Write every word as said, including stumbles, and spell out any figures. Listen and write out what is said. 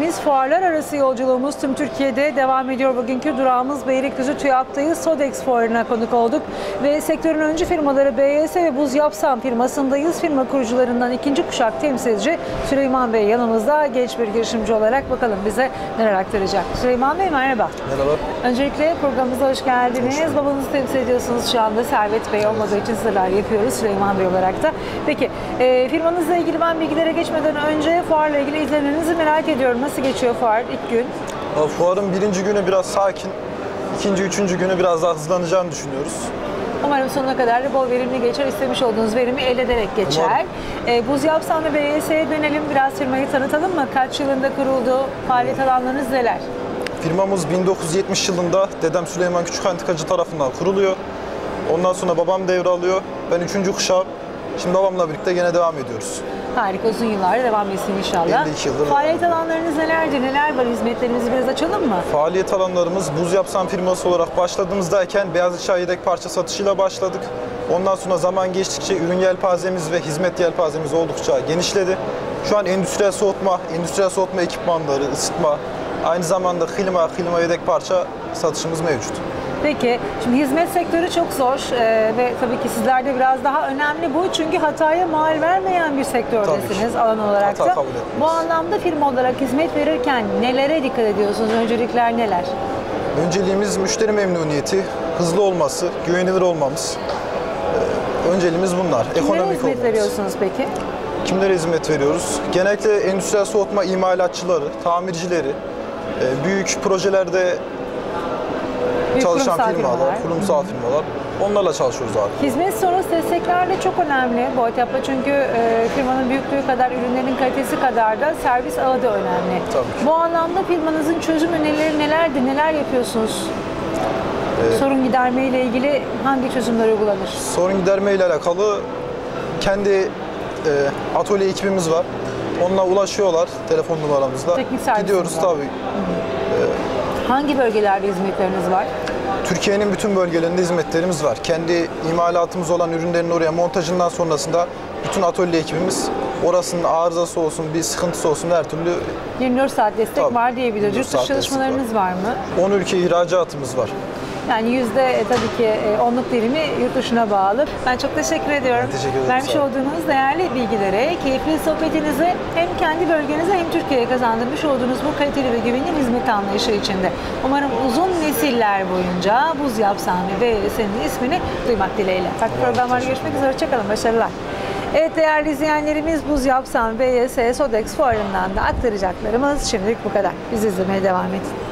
Biz fuarlar arası yolculuğumuz tüm Türkiye'de devam ediyor. Bugünkü durağımız Beylikdüzü TÜYAP'tayız. Sodex fuarına konuk olduk ve sektörün öncü firmaları B Y S ve Buz Yapsan firmasındayız. Firma kurucularından ikinci kuşak temsilci Süleyman Bey yanımızda, genç bir girişimci olarak. Bakalım bize neler aktaracak. Süleyman Bey merhaba. Merhaba. Öncelikle programımıza hoş geldiniz. Hoş Babanızı temsil ediyorsunuz şu anda. Servet Bey olmadığı için sizler yapıyoruz Süleyman Bey olarak da. Peki e, firmanızla ilgili ben bilgilere geçmeden önce fuarla ilgili izlenimlerinizi merak ediyorum. Nasıl geçiyor fuar ilk gün? Fuarın birinci günü biraz sakin, ikinci, üçüncü günü biraz daha hızlanacağını düşünüyoruz. Umarım sonuna kadar da bol verimli geçer, istemiş olduğunuz verimi elde ederek geçer. E, Buz Yapsan ve B Y S'ye dönelim, biraz firmayı tanıtalım mı? Kaç yılında kuruldu, faaliyet alanlarınız neler? Firmamız bin dokuz yüz yetmiş yılında dedem Süleyman Küçük Antikacı tarafından kuruluyor. Ondan sonra babam devralıyor. Ben üçüncü kuşağım. Şimdi babamla birlikte gene devam ediyoruz. Harika, uzun yıllar devam etsin inşallah. elli iki yıldır. Faaliyet alanlarınız nelerdir, neler var? Hizmetlerinizi biraz açalım mı? Faaliyet alanlarımız Buz Yapsan firması olarak başladığımızdayken beyaz eşya yedek parça satışıyla başladık. Ondan sonra zaman geçtikçe ürün yelpazemiz ve hizmet yelpazemiz oldukça genişledi. Şu an endüstriyel soğutma, endüstriyel soğutma ekipmanları, ısıtma, aynı zamanda klima, klima yedek parça satışımız mevcut. Peki, şimdi hizmet sektörü çok zor ee, ve tabii ki sizlerde biraz daha önemli bu. Çünkü hataya mal vermeyen bir sektördesiniz alan olarak Hata da. kabul etmeyiz. Bu anlamda firma olarak hizmet verirken nelere dikkat ediyorsunuz? Öncelikler neler? Önceliğimiz müşteri memnuniyeti, hızlı olması, güvenilir olmamız. Ee, önceliğimiz bunlar. Kimlere Ekonomik hizmet olmamız. veriyorsunuz peki? Kimlere hizmet veriyoruz? Genellikle endüstriyel soğutma imalatçıları, tamircileri, e, büyük projelerde Büyük çalışan kurumsal firmalar, firmalar. kurumsal firmalar. Onlarla çalışıyoruz abi. Hizmet sonrası destekler de çok önemli bu etapta, çünkü e, firmanın büyüklüğü kadar ürünlerin kalitesi kadar da servis ağı da önemli. Tabii ki. Bu anlamda firmanızın çözüm önerileri nelerdir, neler yapıyorsunuz? Ee, Sorun giderme ile ilgili hangi çözümler uygulanır? Sorun giderme ile alakalı kendi e, atölye ekibimiz var. Onunla ulaşıyorlar telefon numaramızla. Teknik servisiniz Gidiyoruz var. tabii. Hangi bölgelerde hizmetleriniz var? Türkiye'nin bütün bölgelerinde hizmetlerimiz var. Kendi imalatımız olan ürünlerin oraya montajından sonrasında bütün atölye ekibimiz orasının arızası olsun, bir sıkıntısı olsun her türlü yirmi dört saat destek Tabii, var diyebiliriz. yirmi dört Yurt dışı saat çalışmalarınız var. var mı? on ülke ihracatımız var. Yani yüzde e, tabii ki e, onluk dilimi yurt dışına bağlı. Ben çok teşekkür ediyorum. Ben teşekkür ederim, Vermiş sağ olun. olduğunuz değerli bilgilere, keyifli sohbetinize hem kendi bölgenize hem Türkiye'ye kazandırmış olduğunuz bu kaliteli ve güvenilir hizmet anlayışı içinde. Umarım uzun nesiller boyunca Buz Yapsan ve B Y S'nin ismini duymak dileğiyle. Farklı programlarda görüşmek üzere. Hoşçakalın. Başarılar. Evet değerli izleyenlerimiz, Buz Yapsan, B Y S, Sodex fuarından da aktaracaklarımız şimdilik bu kadar. Bizi izlemeye devam edin.